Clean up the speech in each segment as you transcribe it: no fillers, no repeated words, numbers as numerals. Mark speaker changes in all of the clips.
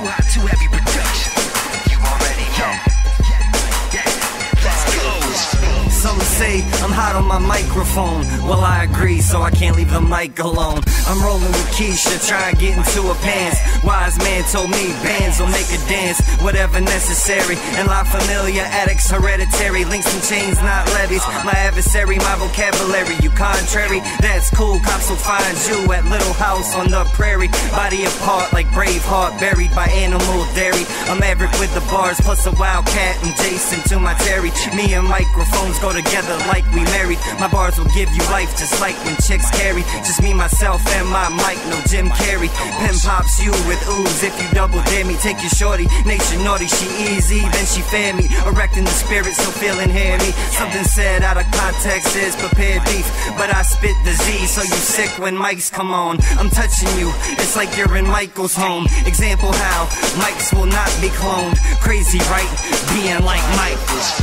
Speaker 1: hot, too heavy production. You already know. Let's go.
Speaker 2: Some say I'm hot on my microphone. Well, I agree, so I can't leave the mic alone. I'm rolling with Keisha, trying to get into her pants. Wise man told me bands will make a dance, whatever necessary. And La Familia, addicts hereditary. Links and chains, not levies. My adversary, my vocabulary. You contrary, that's cool. Cops will find you at Little House on the prairie. Body apart like Braveheart, buried by animal dairy. I'm Maverick with the bars, plus a wildcat and Jason to my Terry. Me and microphones go together like we married. My bars will give you life just like when chicks carry. Just me, myself, and my mic, no Jim Carrey. Pen pops you with ooze if you double dare me. Take your shorty, nation naughty, she easy, then she fair me. Erecting the spirit, so feeling hear me. Something said out of context is prepared beef, but I spit the Z, so you sick when mics come on. I'm touching you, it's like you're in Michael's home. Example how mics will not be cloned. Crazy, right? Being like Michael's.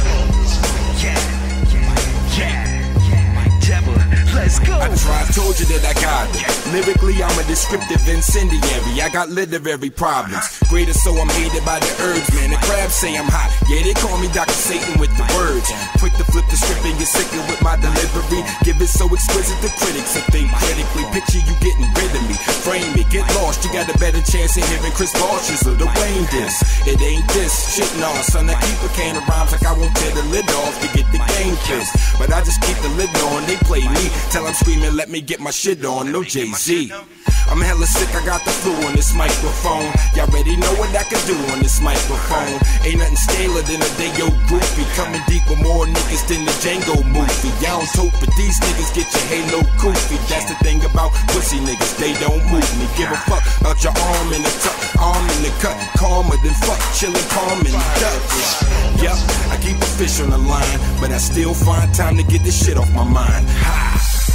Speaker 1: Let's go.
Speaker 3: I told you that I got it. Lyrically, I'm a descriptive incendiary. I got literary problems. Greater, so I'm hated by the herbs, man. The crabs say I'm hot. Yeah, they call me Dr. Satan with the words. Quick to flip the script and get sicker with my delivery. Give it so exquisite to critics to think critically. Picture you getting rid of me. Frame it, get lost. You got a better chance of hearing Chris Bosh's or the Wayne diss. It ain't this shit, nah, son. I keep a can of rhymes like I won't tear the lid off to get the game pissed. But I just keep the lid on. They play me till I'm screaming, let me get my shit on. No Jay-Z. I'm hella sick, I got the flu on this microphone. Y'all already know what I can do on this microphone. Ain't nothing scaler than a day yo groupie. Coming deep with more niggas than the Django movie. Y'all don't tote, but these niggas get your halo goofy. That's the thing about pussy niggas, they don't move me. Give a fuck about your arm in the tuck, arm in the cut. Calmer than fuck, chillin' calm in the Dutch. Yup, I keep a fish on the line, but I still find time to get this shit off my mind. Ha!